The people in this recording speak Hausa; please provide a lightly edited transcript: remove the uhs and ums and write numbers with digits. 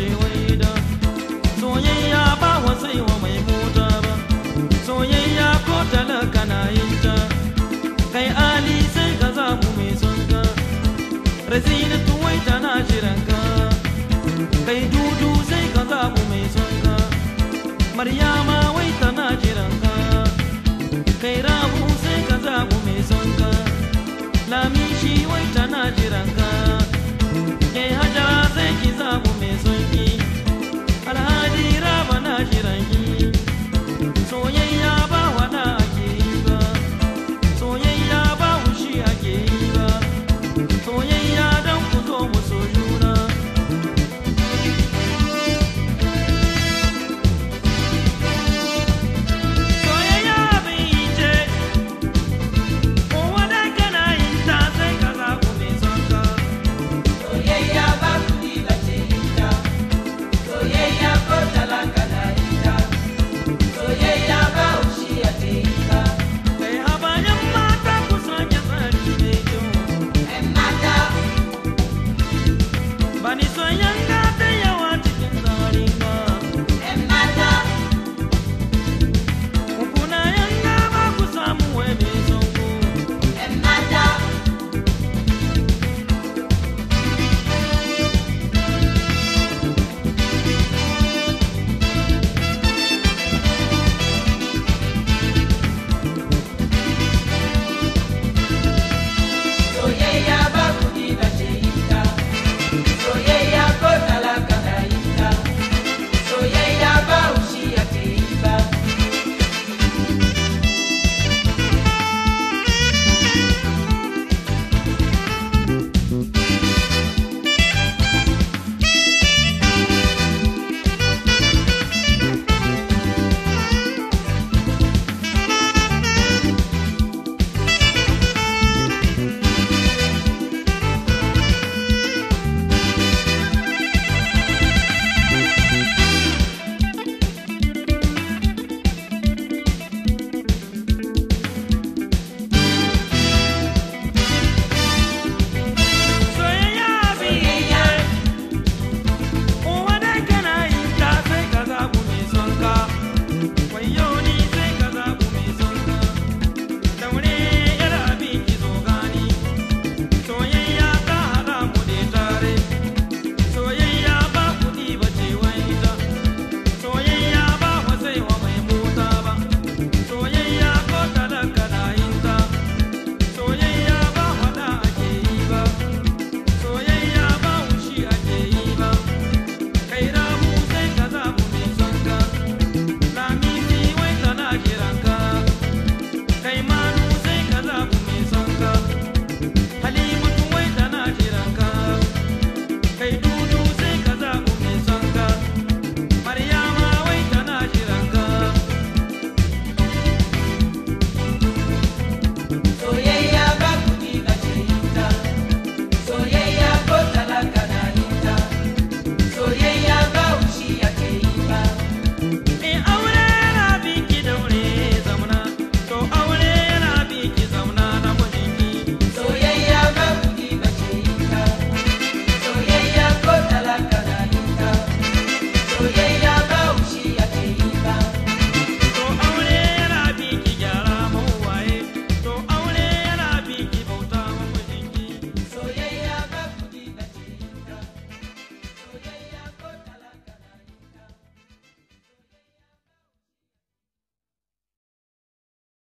ce wai da soyayya ba wasai wa mai mota ba, soyayya ko talaka na yin ta, kai ali sai ka zamu mai son ka, Razinatu wai tana jiran ka, kai dudu sai ka zamu mai son ka, Maryama wai tana jiran ka, kai rabu sai ka zamu mai son ka, Lamishi wai tana jiran ka, kai Hajara sai ki zamu mai son ki, Alhaji Raba na jiran ki, soyayya ba wada ake yi ba, soyayya ba wushi ake yi ba, soyayya don ku zo mu so juna. Soyayya bai ce, kowa da kana yin ta sai ka zaɓu mai son ka. Soyayya ba kuɗi ba ce ita, soyayya ko talaka na ita, soyayya ba ushi a ce ita. Kai habayen mata ku soke tsari mai kyau. ‘Yan mata, Bani son yanga